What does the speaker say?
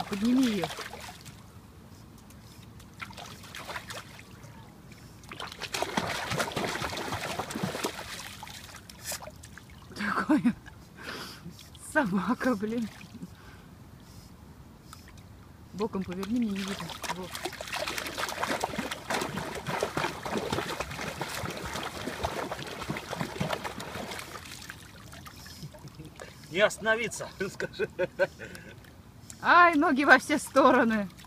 Подними ее. Такое. Собака, блин. Боком поверни, мне не видно. Вот. Не остановиться, скажи. Ай, ноги во все стороны.